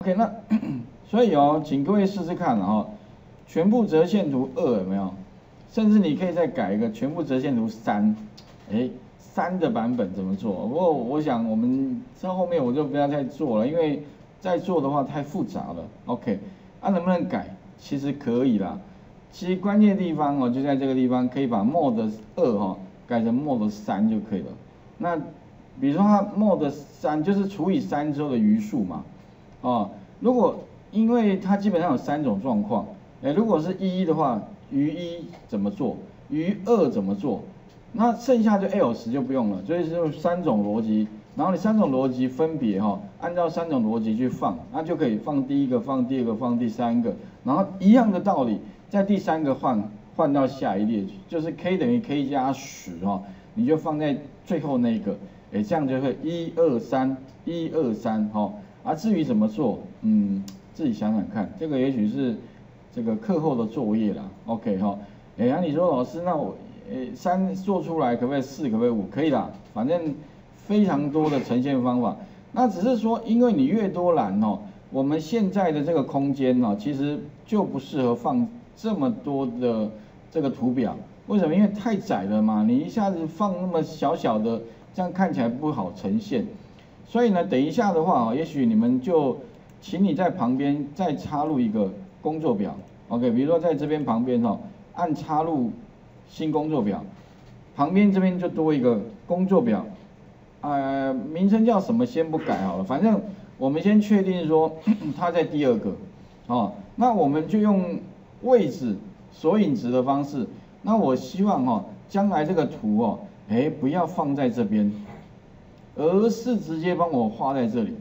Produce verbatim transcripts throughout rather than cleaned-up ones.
OK， 那所以哦，请各位试试看哦，全部折线图二有没有？甚至你可以再改一个全部折线图三，哎，三的版本怎么做？不过我想我们在后面我就不要再做了，因为再做的话太复杂了。OK， 啊能不能改？其实可以啦。其实关键地方哦就在这个地方，可以把 mod 二哈改成 mod 三就可以了。那比如说它 mod 三就是除以三之后的余数嘛，哦，如果因为它基本上有三种状况，哎，如果是一的话，余一怎么做？余二怎么做？那剩下就 else 就不用了，所以是三种逻辑，然后你三种逻辑分别哈、哦，按照三种逻辑去放，那就可以放第一个，放第二个，放第三个，然后一样的道理，在第三个换换到下一列去，就是 k 等于 k 加十哈，你就放在最后那个，哎，这样就会一二三，一二三哈，而、啊、至于怎么做，嗯，自己想想看，这个也许是这个课后的作业啦 ，OK 哈，哎，那你说老师，那我。诶，三做出来可不可以四？可不可以五？可以啦，反正非常多的呈现方法。那只是说，因为你越多栏哦，我们现在的这个空间哦，其实就不适合放这么多的这个图表。为什么？因为太窄了嘛，你一下子放那么小小的，这样看起来不好呈现。所以呢，等一下的话哦，也许你们就，请你在旁边再插入一个工作表 ，OK， 比如说在这边旁边哦，按插入。新工作表，旁边这边就多一个工作表，呃，名称叫什么先不改好了，反正我们先确定说它在第二个，哦，那我们就用位置索引值的方式，那我希望哈、哦，将来这个图哦，哎，不要放在这边，而是直接帮我画在这里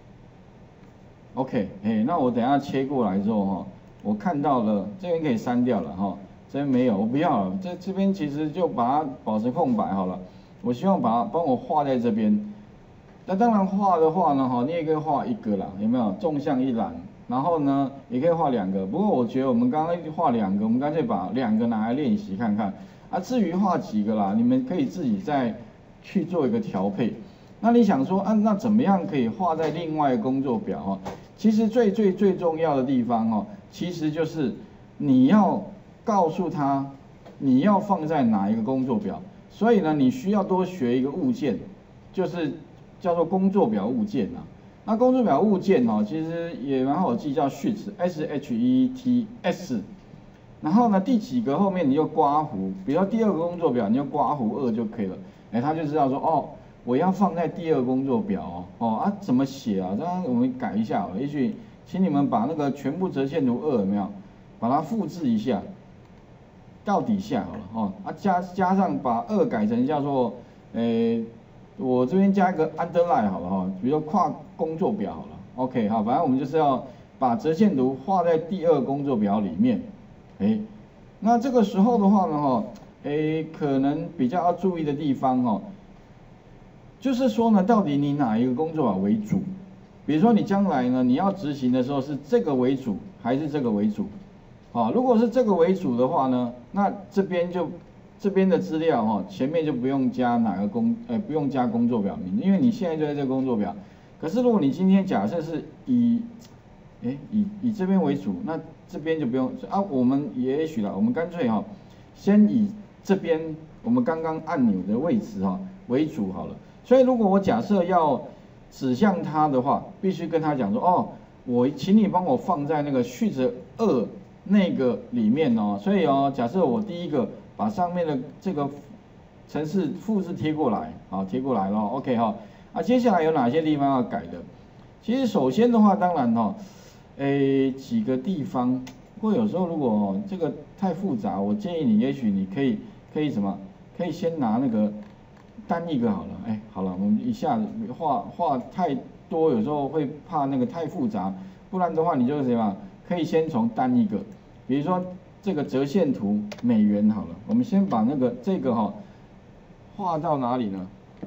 ，OK， 哎，那我等一下切过来之后哈、哦，我看到了这边可以删掉了哈。哦这边没有，我不要了。这这边其实就把它保持空白好了。我希望把它帮我画在这边。那当然画的话呢，哈，你也可以画一个啦，有没有？纵向一栏，然后呢，也可以画两个。不过我觉得我们刚刚画两个，我们干脆把两个拿来练习看看。啊，至于画几个啦，你们可以自己再去做一个调配。那你想说，啊，那怎么样可以画在另外工作表哈？其实最最最重要的地方哦，其实就是你要。告诉他你要放在哪一个工作表，所以呢，你需要多学一个物件，就是叫做工作表物件啊。那工作表物件哦，其实也蛮好记，叫 sheets S H E T S。然后呢，第几个后面你就刮胡，比如说第二个工作表，你就刮胡二就可以了。哎，他就知道说哦，我要放在第二个工作表哦。哦啊，怎么写啊？这样我们改一下哦。也许请你们把那个全部折线图二有没有，把它复制一下。到底下好了哦，啊加加上把二改成叫做，诶，我这边加一个 underline 好了哈，比如说跨工作表好了 ，OK 好，反正我们就是要把折线图画在第二工作表里面，诶，那这个时候的话呢哈，诶，可能比较要注意的地方哦，就是说呢，到底你哪一个工作表为主？比如说你将来呢，你要执行的时候是这个为主还是这个为主？啊，如果是这个为主的话呢，那这边就这边的资料哈、哦，前面就不用加哪个工，呃，不用加工作表名，因为你现在就在这个工作表。可是如果你今天假设是以，哎，以以这边为主，那这边就不用啊，我们也许了，我们干脆哈、哦，先以这边我们刚刚按钮的位置哈、哦、为主好了。所以如果我假设要指向它的话，必须跟他讲说，哦，我请你帮我放在那个序子二。那个里面哦，所以哦，假设我第一个把上面的这个程式复制贴过来，好，贴过来了 ，OK 哈，啊，接下来有哪些地方要改的？其实首先的话，当然哈、哦，诶，几个地方，不过有时候如果、哦、这个太复杂，我建议你，也许你可以可以什么，可以先拿那个单一个好了，哎，好了，我们一下子画画太多，有时候会怕那个太复杂，不然的话你就什么，可以先从单一个。比如说这个折线图美元好了，我们先把那个这个哈、哦、画到哪里呢？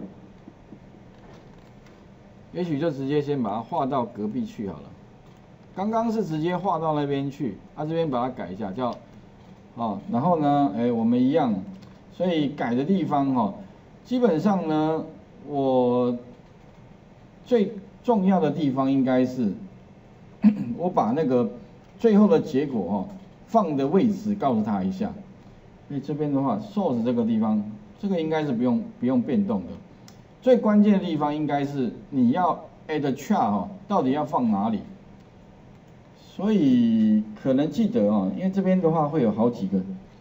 也许就直接先把它画到隔壁去好了。刚刚是直接画到那边去，啊这边把它改一下叫，哦，然后呢，哎我们一样，所以改的地方哈、哦，基本上呢我最重要的地方应该是我把那个最后的结果哦放的位置告诉他一下。所以这边的话 ，source 这个地方，这个应该是不用不用变动的。最关键的地方应该是你要 add chart 哦，到底要放哪里？所以可能记得哦，因为这边的话会有好几个。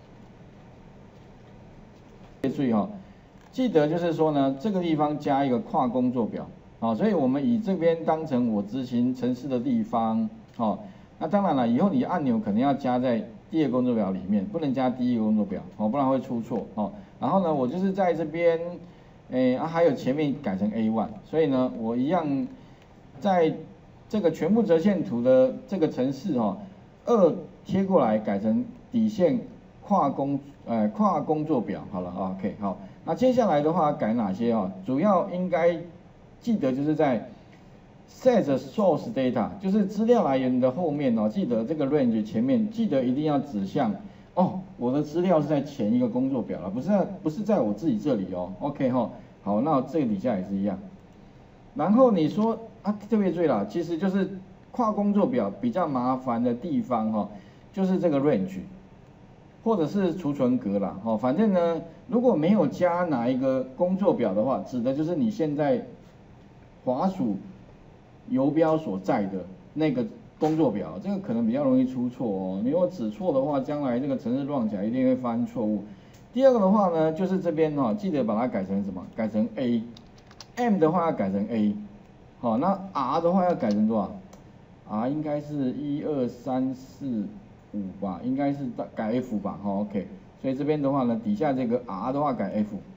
注意哈，记得就是说呢，这个地方加一个跨工作表，好，所以我们以这边当成我执行程式的地方，好，那当然了，以后你按钮可能要加在第二工作表里面，不能加第一个工作表，好，不然会出错，好，然后呢，我就是在这边，诶啊，还有前面改成 A 一， 所以呢，我一样在这个全部折线图的这个程式哈，二贴过来改成底线跨工。呃，跨工作表好了 ，OK， 好，那接下来的话改哪些啊？主要应该记得就是在 set source data， 就是资料来源的后面哦，记得这个 range 前面记得一定要指向哦，我的资料是在前一个工作表了，不是在不是在我自己这里哦 ，OK 哈，好，那这个底下也是一样。然后你说啊，特别注意啦，其实就是跨工作表比较麻烦的地方哈，就是这个 range。或者是储存格啦，哦，反正呢，如果没有加哪一个工作表的话，指的就是你现在滑鼠游标所在的那个工作表，这个可能比较容易出错哦。你如果指错的话，将来这个程式乱起来一定会发生错误。第二个的话呢，就是这边哈、哦，记得把它改成什么？改成 A，M 的话要改成 A， 好，那 R 的话要改成多少 ？R 应该是一二三四。五吧，应该是改 F 吧，哈 ，OK， 所以这边的话呢，底下这个 R 的话改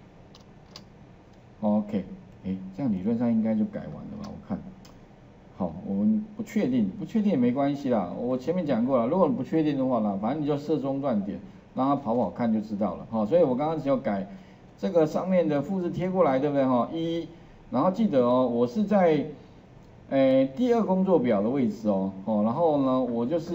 F，OK， 哎，这样理论上应该就改完了吧？我看，好，我们不确定，不确定也没关系啦，我前面讲过了，如果你不确定的话呢，反正你就设中断点，让它跑跑看就知道了，哈，所以我刚刚只有改这个上面的复制贴过来，对不对？哈，一，然后记得哦，我是在，诶，第二工作表的位置哦，哦，然后呢，我就是。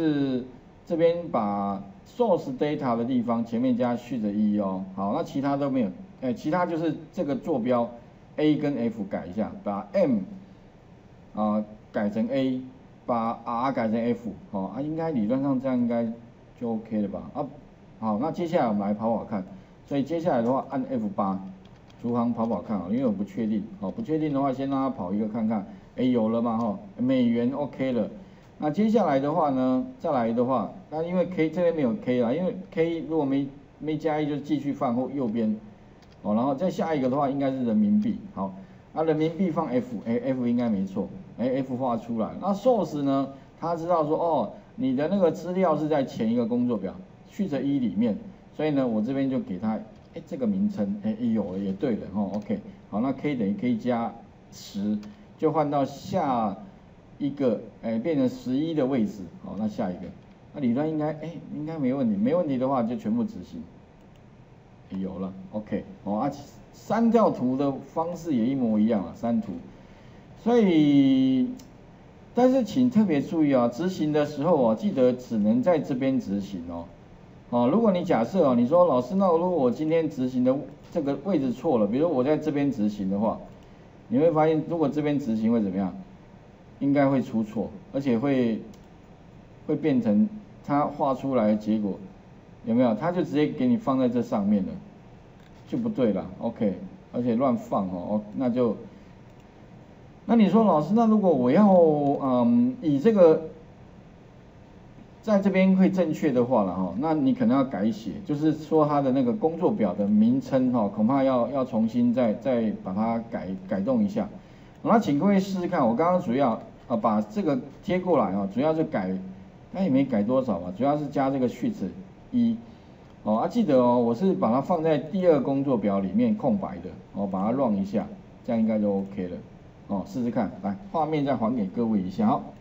这边把 source data 的地方前面加序着一哦，好，那其他都没有，哎，其他就是这个坐标 A 跟 F 改一下，把 M 啊、呃、改成 A， 把 R 改成 F， 好、哦、啊，应该理论上这样应该就 OK 了吧？啊，好，那接下来我们来跑跑看，所以接下来的话按 F 八， 逐行跑跑看啊，因为我不确定，好、哦，不确定的话先让它跑一个看看，哎，有了嘛哈、哦，美元 OK 了。那接下来的话呢，再来的话，那因为 K 这边没有 K 啦，因为 K 如果没没加一就继续放或右边，哦，然后再下一个的话应该是人民币，好，那人民币放 F， 哎 F 应该没错，哎 F 画出来，那 source 呢，他知道说哦，你的那个资料是在前一个工作表序着一里面，所以呢我这边就给他哎这个名称，哎有了也对了哈、哦、，OK， 好，那 K 等于 K 加十，就换到下。一个哎变成十一的位置，好，那下一个，那理论应该哎应该没问题，没问题的话就全部执行，有了 ，OK， 哦啊删掉图的方式也一模一样啊，删图，所以但是请特别注意啊，执行的时候哦，记得只能在这边执行哦，哦，如果你假设哦，你说老师，那如果我今天执行的这个位置错了，比如我在这边执行的话，你会发现如果这边执行会怎么样？应该会出错，而且会会变成它画出来的结果有没有？它就直接给你放在这上面了，就不对了 ，OK， 而且乱放哦，那就那你说老师，那如果我要嗯以这个在这边会正确的话了哈，那你可能要改写，就是说它的那个工作表的名称哈，恐怕要要重新再再把它改改动一下。那请各位试试看，我刚刚主要啊把这个贴过来啊，主要是改，那也没改多少吧，主要是加这个序词一，哦啊记得哦，我是把它放在第二工作表里面空白的，哦把它 run 一下，这样应该就 OK 了，哦试试看，来画面再还给各位一下，好。